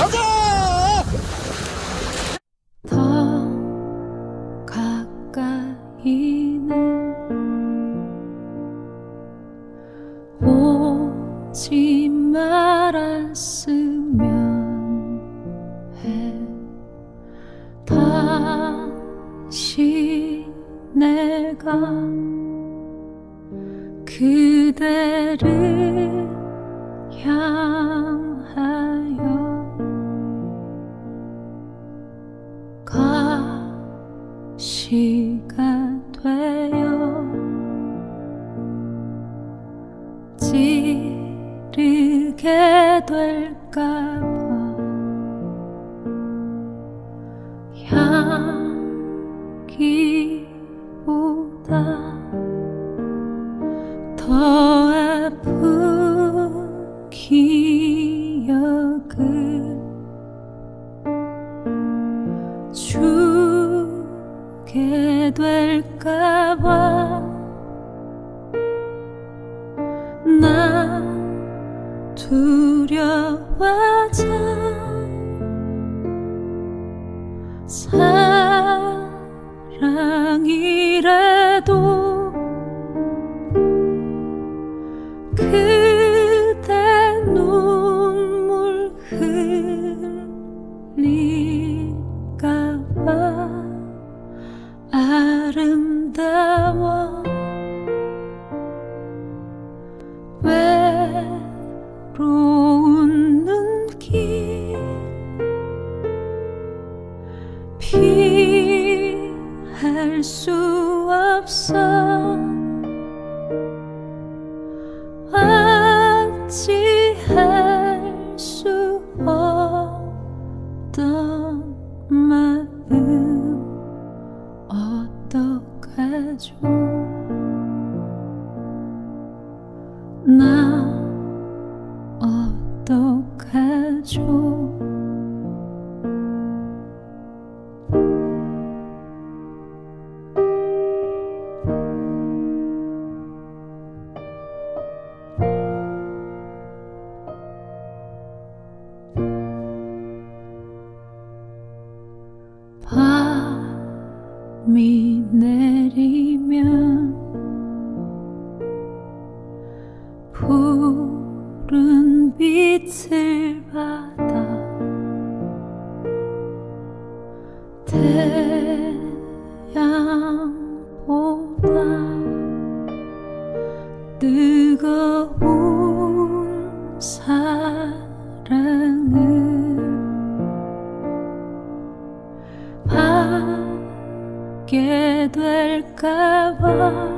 더 가까이는 오지 말았으면 해. 다시 내가 그대를 향하여 가시가 되어 찌르게 될까봐 향기보다 더 아픈 기억을 주게 될까봐 나 두려워져. 사랑이라도 그대 눈물 흘릴까봐 아름다워 외로운 눈길 피할 수 없어. 어찌할 수 없던 마음 어떡하죠. 나 어떡하죠. 밤이 내리면 푸른 빛을 받아 태양보다 뜨거운 사랑을 받게 될까봐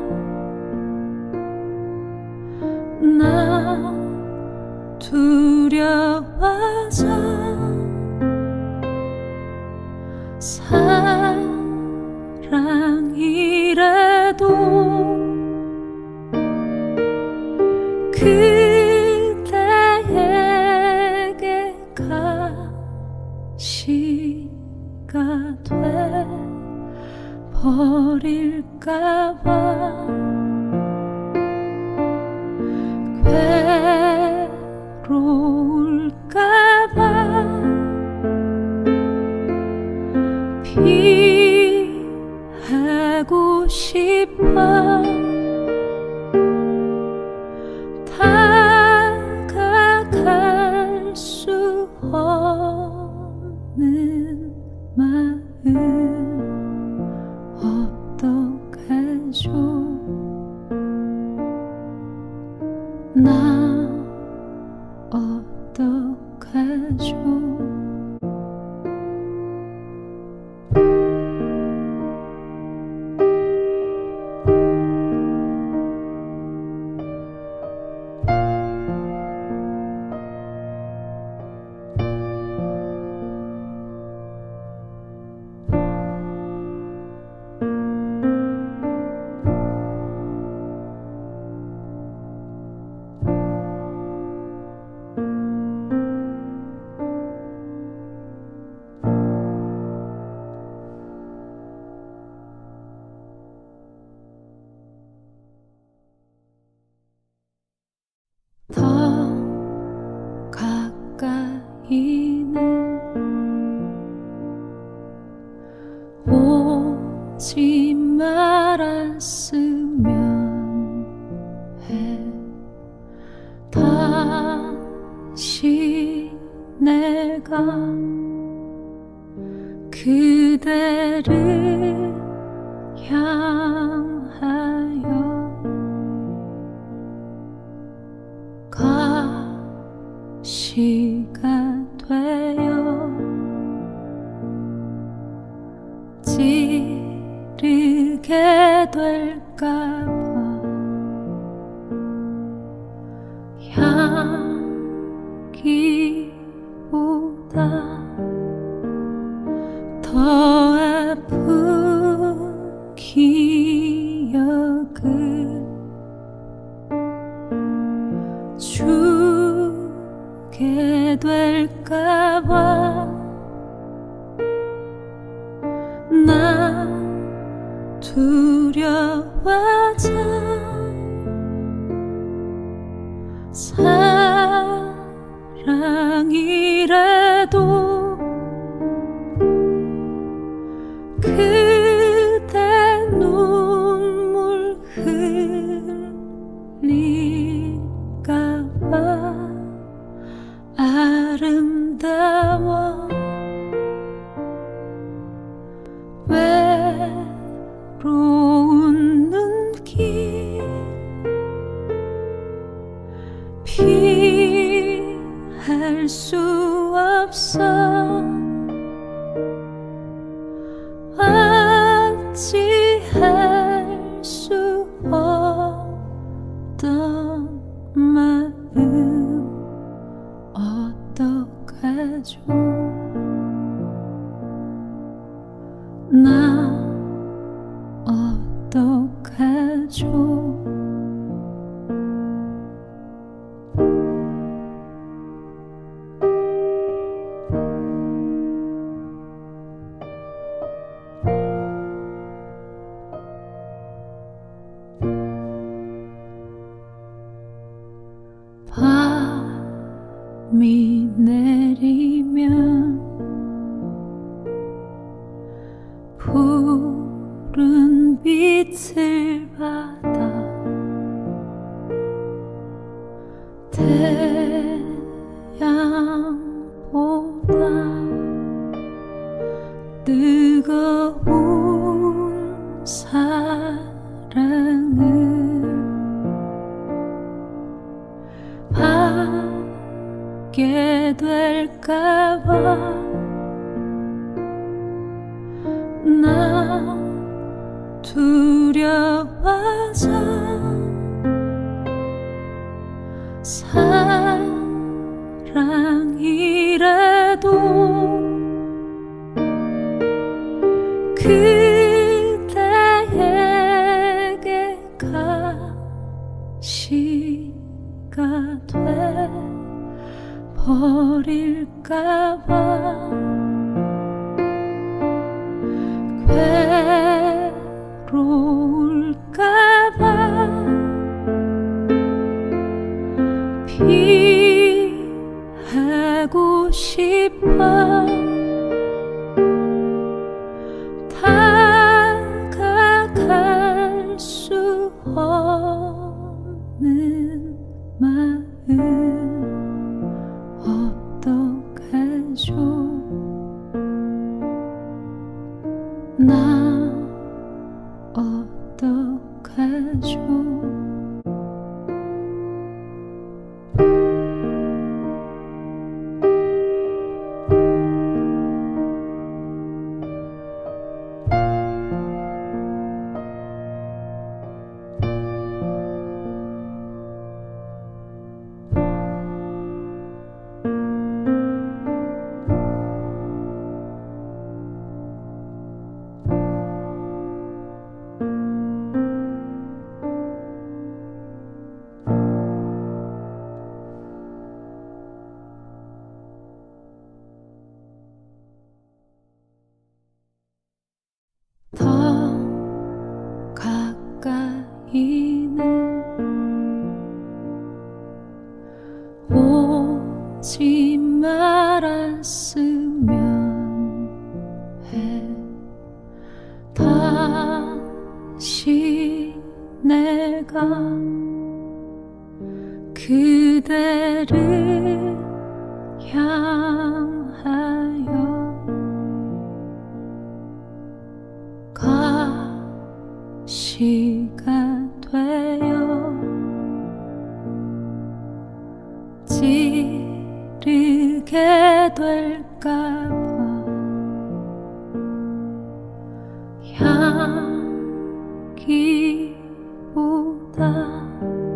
나 두려워져. 사랑이라도 그대에게 가시가 돼 버릴까봐 괴로울까봐 피하고 싶어. 다가갈 수 없는 마음 어떡하죠. 나 어떡하죠. 오지 말았으면 해. 다시 내가 그대를 향하여 가시가 되어 찌르게 될까봐 향기보다 더 아픈 기억을 주게 될까봐 나 두려워져. 사랑이라도 그대 눈물 흘릴까봐 아름다워 외로운 눈길 피할 수 없어. 어찌할 수 없던 마음 어떡하죠. 나 어떡하죠. 밤이 내리면 푸른 빛을 받아 태양보다 뜨거운 사랑을 받게 될까봐 나 두려워져. 사랑이라도 그대에게 가시가 돼 버릴까봐 괴로울까봐 피하고 싶어. 다가갈 수 없는 마음 어떡하죠. 나 어떡하죠. 않았으면 해. 다시 내가 그대를 향하여 가시가 되어 지르게 될까봐 향기보다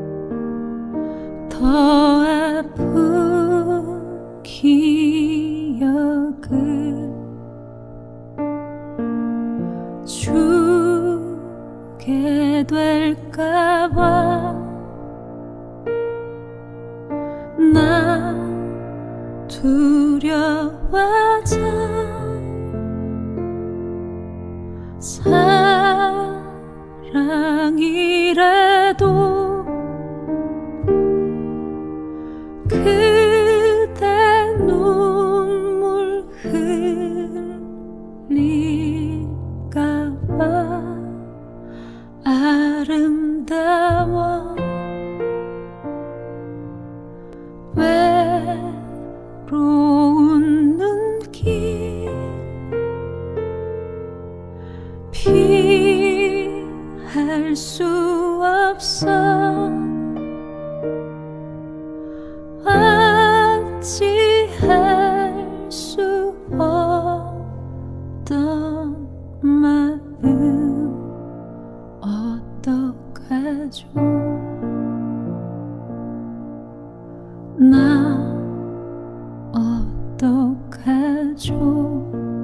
더 아픈 기억을 주게 될까봐 나 두려워져. 사랑이라도 그대 눈물 흘릴까봐 아름다워 외로운 눈길 피할 수 없어. 어찌할 수 없던 마음 어떡하죠. 나 어떡하죠.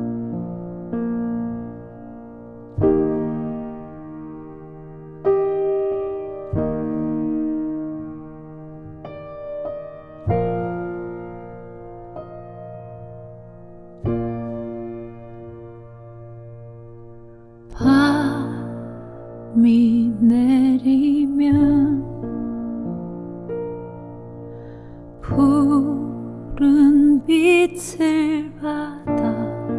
밤이 내리면 푸른 빛을 받아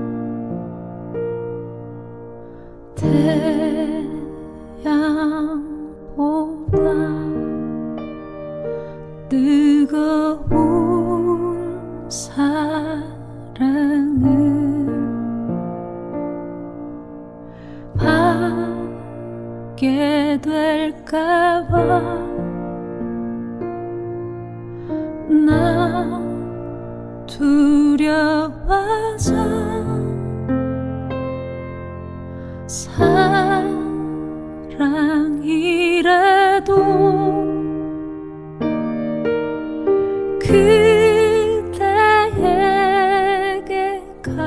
태양보다 뜨거운 사랑을 받게 될까봐 나 두려워져. 사랑이라도 그대에게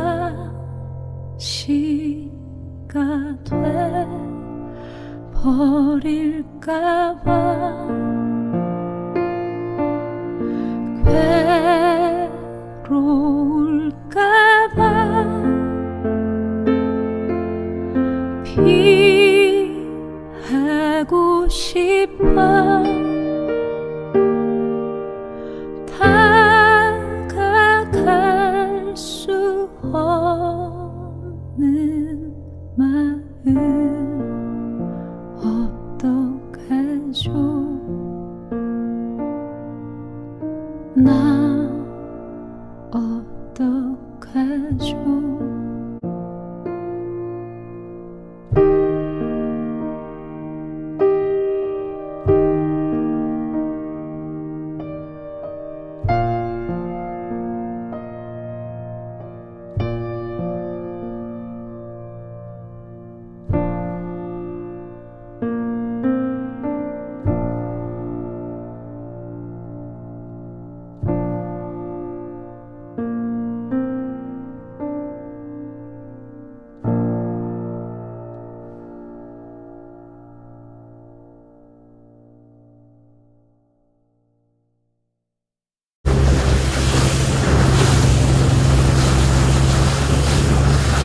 가시가 돼 버릴까봐 괴로울까봐 피하고 싶어. 다가갈 수 없는 마음 어떡하죠. 나 어떡하죠.